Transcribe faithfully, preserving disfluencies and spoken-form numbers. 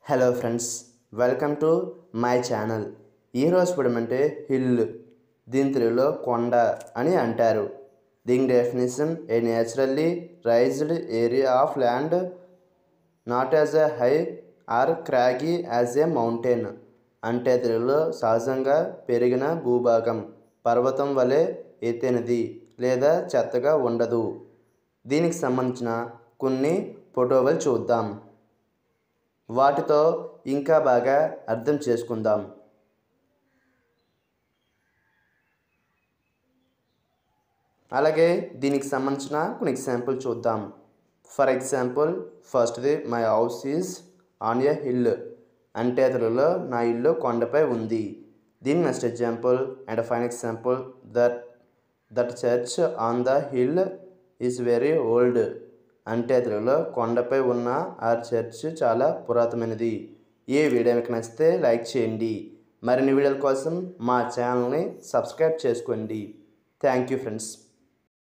Hello friends, welcome to my channel. ఈరోజు చూడమంటే hill, దీని తెలుగులో కొండ అని అంటారు. దీని definition: a naturally raised area of land not as a high or craggy as a mountain. అంటే తెలుగులో సహజంగా పెరిగిన భూభాగం, పర్వతం వలె ఎత్తైనది లేదా చెత్తగా ఉండదు. దీనికి సంబంధించిన కొన్ని ఫోటోలు చూద్దాం, వాటితో ఇంకా బాగా అర్థం చేసుకుందాం. అలాగే దీనికి సంబంధించిన కొన్ని ఎగ్జాంపుల్ చూద్దాం. ఫర్ ఎగ్జాంపుల్, ఫస్ట్ది my house is on a hill. అంటే తెలుగులో నా ఇల్లు కొండపై ఉంది. దీని next example and fine example, that that church on the hill is very old. అంటే తెలుగులో కొండపై ఉన్న ఆ చర్చ్ చాలా పురాతనమైనది. ఈ వీడియో మీకు నచ్చితే లైక్ చేయండి. మరిన్ని వీడియోల కోసం మా ఛానల్ని సబ్స్క్రైబ్ చేసుకోండి. Thank you friends.